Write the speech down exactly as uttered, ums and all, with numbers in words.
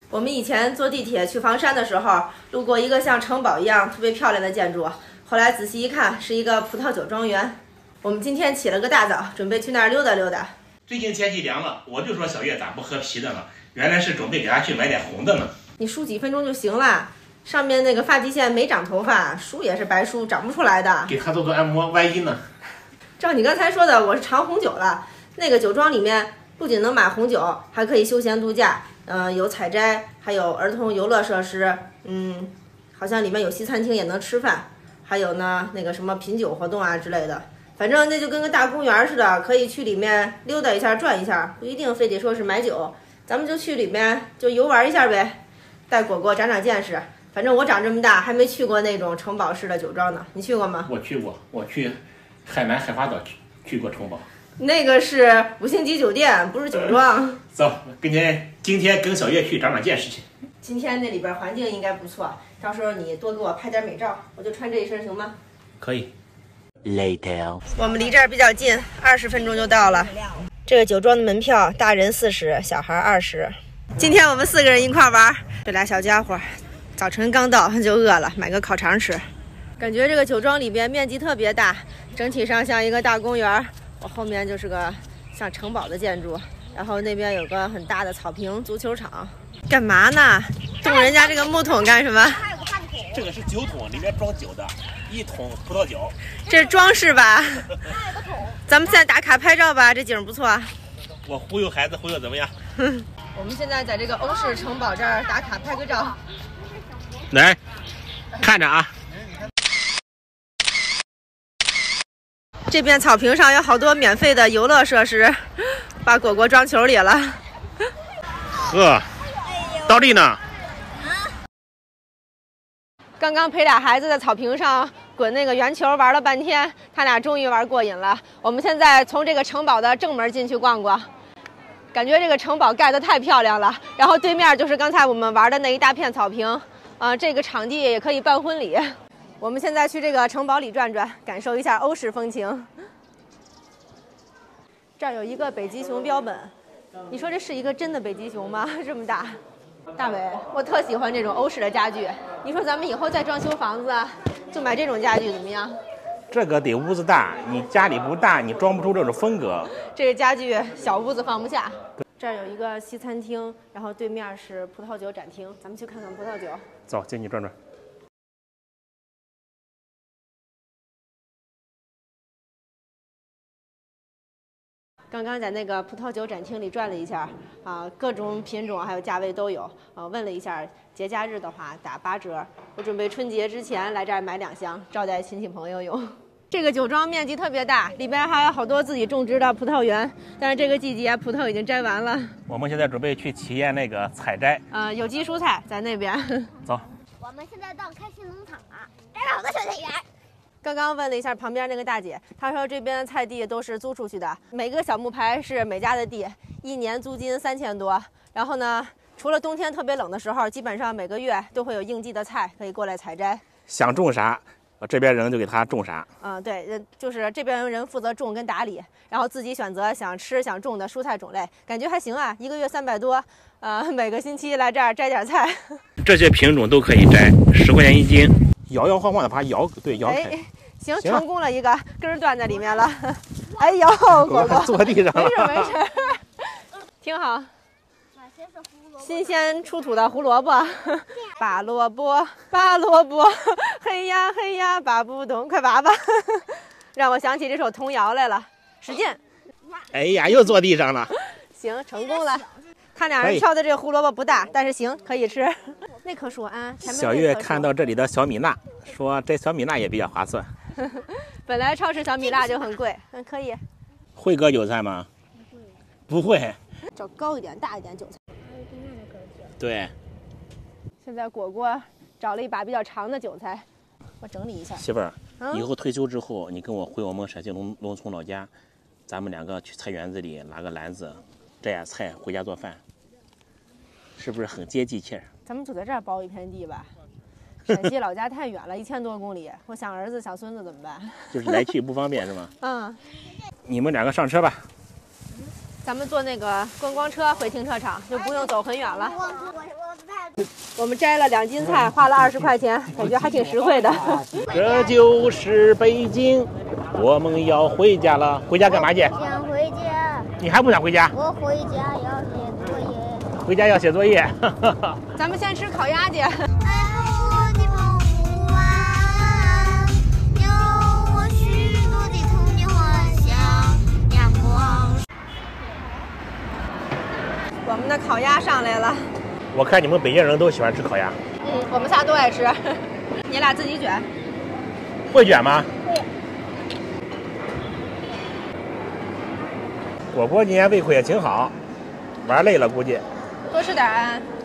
我们以前坐地铁去房山的时候，路过一个像城堡一样特别漂亮的建筑，后来仔细一看，是一个葡萄酒庄园。我们今天起了个大早，准备去那儿溜达溜达。 最近天气凉了，我就说小月咋不喝啤的呢？原来是准备给她去买点红的呢。 你梳几分钟就行了，上面那个发际线没长头发，梳也是白梳，长不出来的。 给她做做按摩，万一呢？ 照你刚才说的，我是尝红酒了。那个酒庄里面不仅能买红酒，还可以休闲度假。嗯、呃，有采摘，还有儿童游乐设施。嗯，好像里面有西餐厅，也能吃饭。还有呢，那个什么品酒活动啊之类的。反正那就跟个大公园似的，可以去里面溜达一下、转一下，不一定非得说是买酒。咱们就去里面就游玩一下呗，带果果长长见识。反正我长这么大还没去过那种城堡式的酒庄呢，你去过吗？ 我去过，我去海南海华岛去去过城堡。 那个是五星级酒店，不是酒庄。 走，今天今天跟小月去长长见识去。 今天那里边环境应该不错，到时候你多给我拍点美照，我就穿这一身行吗？ 可以。 Later， 我们离这儿比较近，二十分钟就到了。这个酒庄的门票，大人四十，小孩二十。今天我们四个人一块玩，这俩小家伙早晨刚到就饿了，买个烤肠吃。感觉这个酒庄里边面积特别大，整体上像一个大公园。我后面就是个像城堡的建筑，然后那边有个很大的草坪足球场。干嘛呢？动人家这个木桶干什么？ 这个是酒桶，里面装酒的，一桶葡萄酒。 这是装饰吧？咱们现在打卡拍照吧，这景不错。 我忽悠孩子忽悠怎么样？ 我们现在在这个欧式城堡这儿打卡拍个照。 来，看着啊。 这边草坪上有好多免费的游乐设施，把果果装球里了。 呵，倒立呢。 刚刚陪俩孩子在草坪上滚那个圆球玩了半天，他俩终于玩过瘾了。我们现在从这个城堡的正门进去逛逛，感觉这个城堡盖得太漂亮了。然后对面就是刚才我们玩的那一大片草坪，啊、呃，这个场地也可以办婚礼。我们现在去这个城堡里转转，感受一下欧式风情。这儿有一个北极熊标本，你说这是一个真的北极熊吗？这么大。大伟，我特喜欢这种欧式的家具，你说咱们以后再装修房子，就买这种家具怎么样？ 这个得屋子大，你家里不大，你装不出这种风格。 这个家具小屋子放不下。这儿有一个西餐厅，然后对面是葡萄酒展厅，咱们去看看葡萄酒。 走，进去转转。 刚刚在那个葡萄酒展厅里转了一下，啊，各种品种还有价位都有。啊，问了一下，节假日的话打八折。我准备春节之前来这儿买两箱，招待亲戚朋友用。这个酒庄面积特别大，里边还有好多自己种植的葡萄园，但是这个季节葡萄已经摘完了。 我们现在准备去体验那个采摘。 呃，有机蔬菜在那边。 走。 我们现在到开心农场了，摘了好多小菜园。 刚刚问了一下旁边那个大姐，她说这边菜地都是租出去的，每个小木牌是每家的地，一年租金三千多。然后呢，除了冬天特别冷的时候，基本上每个月都会有应季的菜可以过来采摘。 想种啥，这边人就给他种啥。 嗯，对，就是这边人负责种跟打理，然后自己选择想吃想种的蔬菜种类，感觉还行啊，一个月三百多，呃，每个星期来这儿摘点菜。这些品种都可以摘，十块钱一斤。摇摇晃晃的把它摇，对，摇开。 哎，行，行成功了一个，根儿断在里面了。哎呦，果果坐地上了。 没事没事，挺好。新鲜出土的胡萝卜，拔萝卜，拔萝卜，嘿呀嘿呀，拔不动，快拔吧！让我想起这首童谣来了，使劲！ 哎呀，又坐地上了。 行，成功了。看俩人挑的这个胡萝卜不大，但是行，可以吃。那棵树啊，前面小月看到这里的小米辣，说这小米辣也比较划算。 本来超市小米辣就很贵，嗯，可以。 会割韭菜吗？不会。 找高一点、大一点韭菜。 对。 现在果果找了一把比较长的韭菜，我整理一下。 媳妇儿，嗯、以后退休之后，你跟我回我们陕西农农村老家，咱们两个去菜园子里拿个篮子，摘点菜回家做饭。是不是很接地气儿？ 咱们就在这儿包一片地吧。陕西老家太远了，一千多公里，我想儿子想孙子怎么办？ 就是来去不方便是吗？ 嗯。 你们两个上车吧。 咱们坐那个观光车回停车场，就不用走很远了。 我我我我们摘了两斤菜，花了二十块钱，感觉还挺实惠的。 这就是北京，我们要回家了。回家干嘛去？ 想回家。 你还不想回家？ 我回家要写作业。 回家要写作业。 咱们先吃烤鸭去。我们的烤鸭上来了。 我看你们北京人都喜欢吃烤鸭。 嗯，我们仨都爱吃。你俩自己卷。 会卷吗？ 会。 果果今天胃口也挺好，玩累了估计。 多吃点啊。